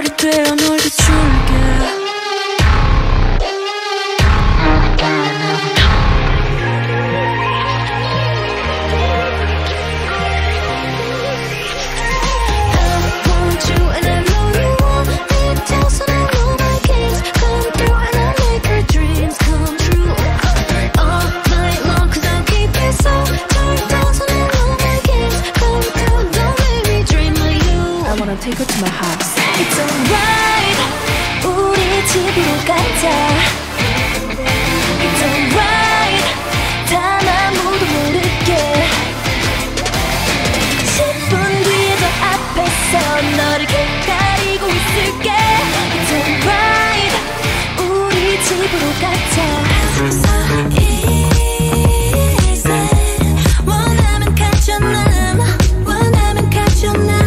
별이 되어 널 비출게. Take her to my house. It's alright. 우리 집으로 가자. It's alright. 단 아무도 모르게. 10분 뒤에 저 앞에서 너를 기다리고 있을게. It's alright. 우리 집으로 가자. 원하면 가져남. 원하면 가져남.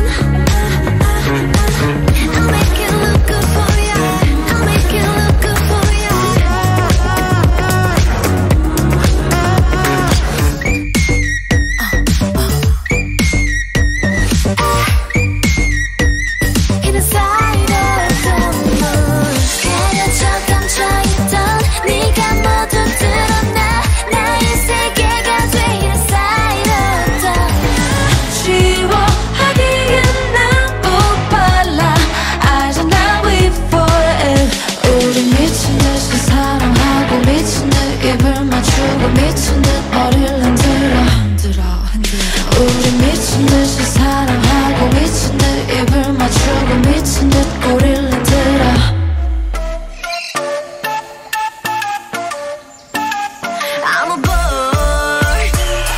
미친 듯 머리를 흔들어 우리 미친 듯이 사랑하고 미친 듯 입을 맞추고 미친 듯 꼬리를 흔들어. I'm a bird.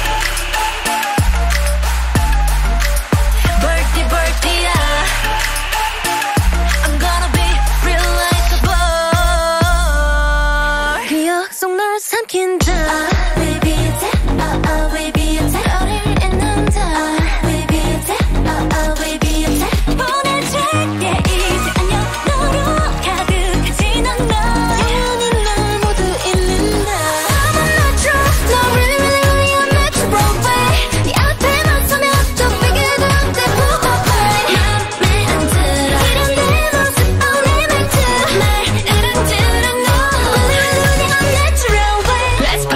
Birdie, birdie, yeah. I'm gonna be real like a bird. 기억 속 널 삼킨다. Baby, baby, 너를 잊는다. Baby, baby, 보내줄게 이제 안녕 너로 가득해진 넌 영원히 날 모두 잃는다. I'm not true, no really really I'm natural way. 네 앞에만 서면 좀 비게 되는데 부어봐. 맘에 안 들어 이런 내 모습 only meant to 말을 안 들어 no really really I'm natural way. Let's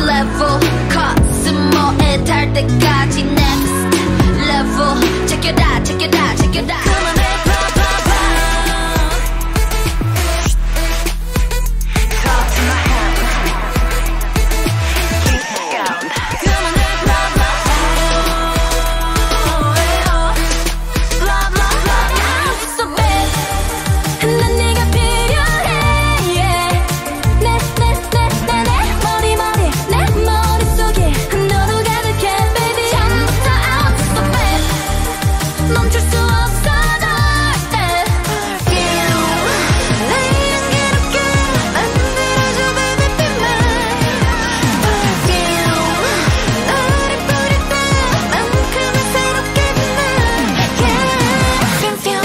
level 코스모에 달 때까지 next level check it out 그만해 pop pop pop talk to my hand keep it going 그만해 pop pop blah blah blah I'm so bad 난 네가 필요해 yeah 내 머리 내 머릿속에 너로 가득해 baby 처음부터 I'm so bad 멈출 수 없어 널 perfume 내 향기롭게 만들어줘 baby be mine perfume 너를 뿌릴 때만큼은 새롭게 빛나 yeah perfume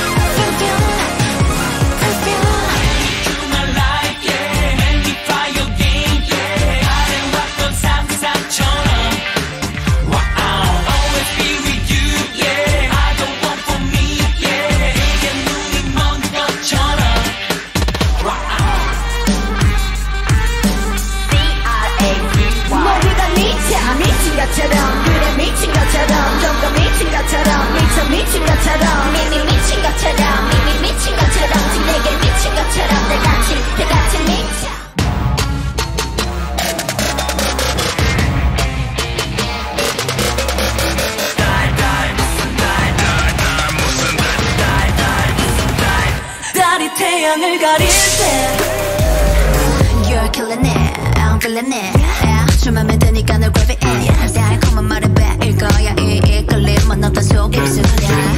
my life, yeah. Magnify your game, yeah. 아름답던 상상처럼. Wow, always be with you, yeah. I don't want for me, yeah. 내게 눈이 먼 것처럼. 모두가 미친 것처럼 그래 미친 것처럼 좀 더 미친 것처럼 미친 것처럼 미친 것처럼 미친 것처럼 지금 내게 미친 것처럼 내같이 미쳐 달이 태양을 가릴 때. You're killing it, I'm feeling it yeah. 좀 맘에 드니까 널 grab it 달콤한 말에 빼일 거야 이 끌림은 어떤 속임수야